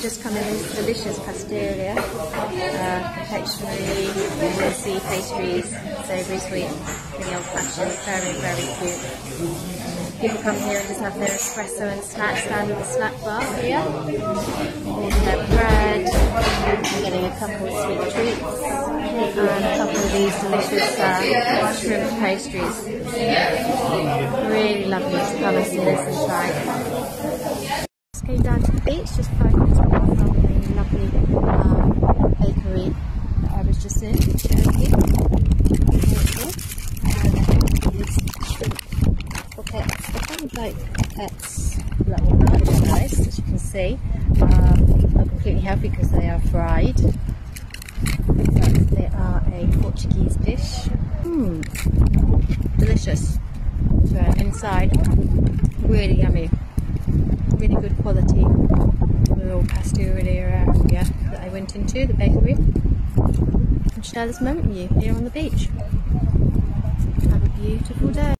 just come in this delicious pasteleria, confectionery, juicy pastries, savoury, sweet, really old fashioned, very, very cute. People come here and just have their espresso and snacks down at the snack bar here. Order their bread, getting a couple of sweet treats, and a couple of these delicious shrimp pastries. Really lovely to come and see this and try. Just came down to the beach, just 5 minutes away from a lovely bakery that I was just in, showing you. These shrimp croquettes, they're kind of like croquettes, that one are really nice, as you can see. Not completely healthy because they are fried, but they are a Portuguese dish. Delicious. So inside, really yummy, really good quality. The little pasteleria area that I went into, the bakery, and share this moment with you here on the beach. Have a beautiful day.